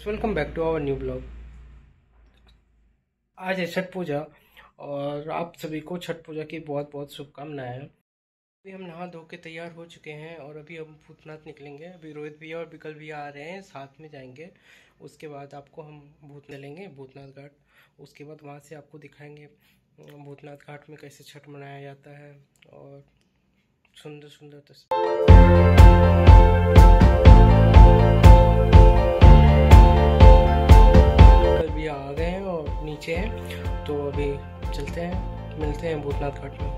Welcome back to our new blog. आज है छठ पूजा और आप सभी को छठ पूजा की बहुत बहुत शुभकामनाएं। अभी हम नहा धो के तैयार हो चुके हैं और अभी हम भूतनाथ निकलेंगे। अभी रोहित भैया और विकल भैया आ रहे हैं, साथ में जाएंगे। उसके बाद आपको हम लेंगे भूतनाथ घाट। उसके बाद वहाँ से आपको दिखाएंगे भूतनाथ घाट में कैसे छठ मनाया जाता है और सुंदर सुंदर तस्वीर। आ गए हैं और नीचे हैं, तो अभी चलते हैं, मिलते हैं भूतनाथ घाट में।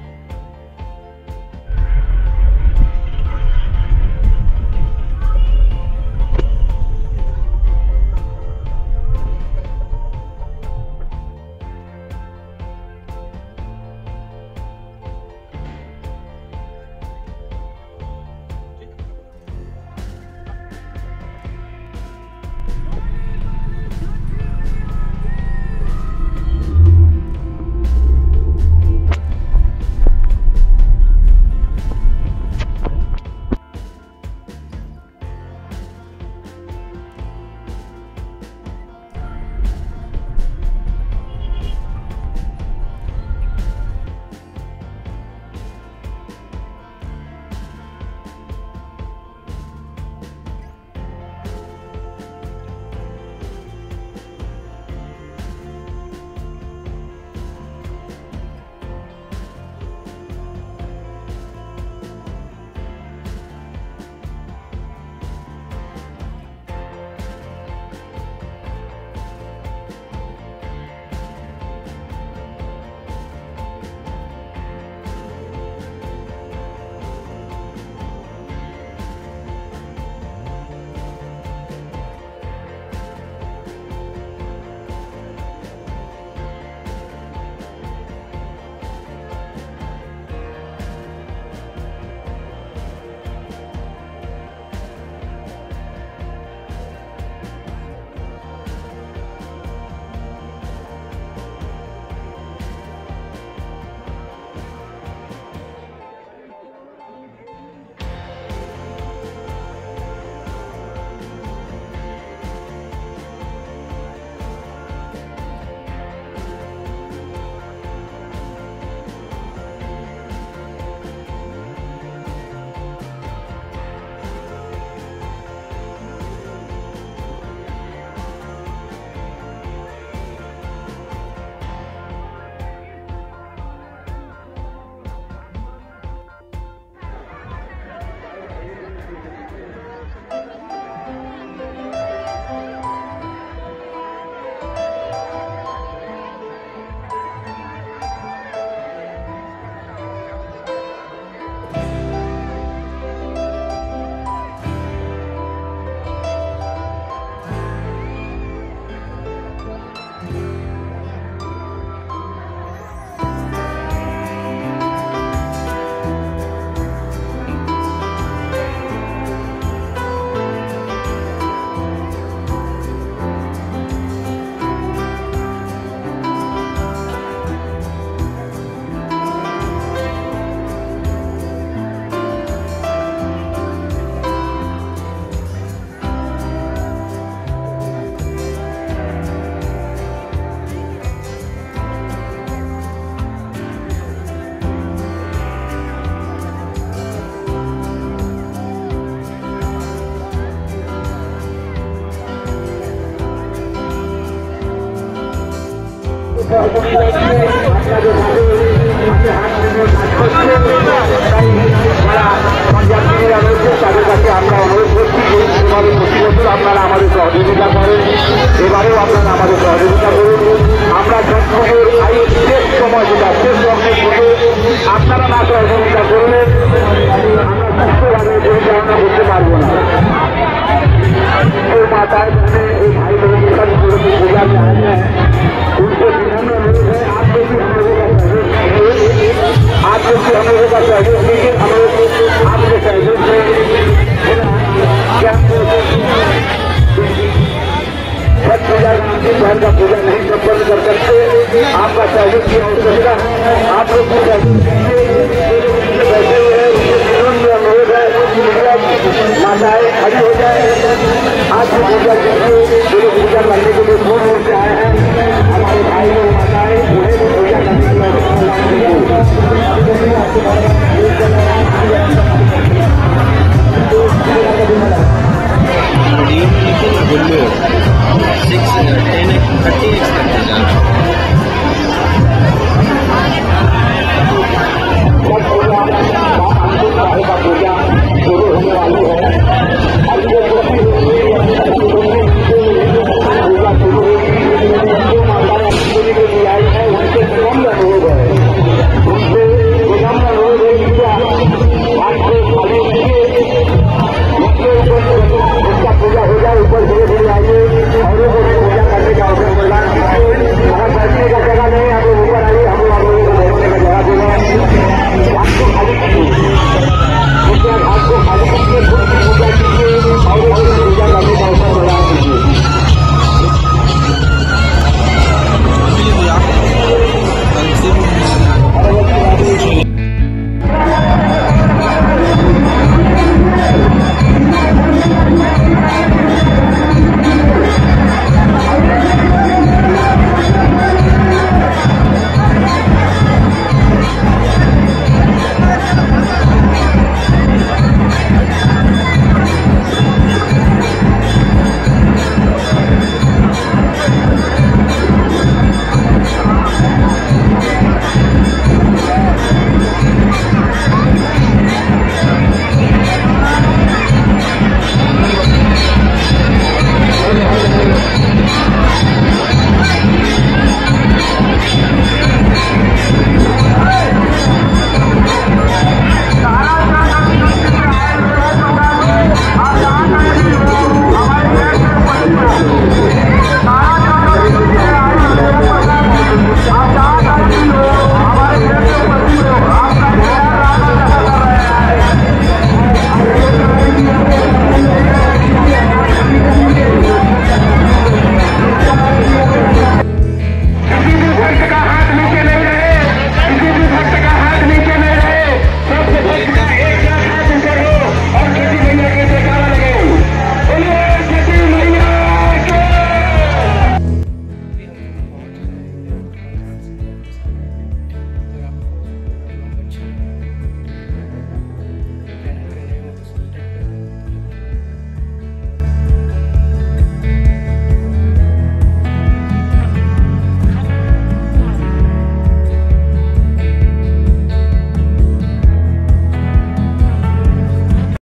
তাদের কাছে আমরা অনুরোধ করছি যে এইভাবে প্রতি বছর আপনারা আমাদের সহযোগিতা করেন, এবারেও আপনারা আমাদের সহযোগিতা করুন। আমরা ছট পুজোর শেষ সময় যেটা শেষ লগ্নের পুজো আপনারা না সহযোগিতা করলে আমরা সুস্থভাবে পরিচালনা করতে পারবো না। माताएं बहने भाई बहन के साथ पूजा में आए हैं, उनको विनम्र अनुरोध है आप लोग भी हम लोगों का सहयोग कीजिए, आप लोग भी हम लोगों का सहयोग कीजिए। हम लोग आपके सहयोग से छठ पूजा अंतिम बहन का पूजा नहीं संपन्न कर सकते, आपका सहयोग की आवश्यकता है। आप लोग भी सहयोग कीजिए, बैठे हुए हैं उनके जीवन में अनुरोध है माताएं खड़ी हो जाए। आज से पूजा कीजिए, जो लोग पूजा करने के लिए दूर दूर से आए हैं।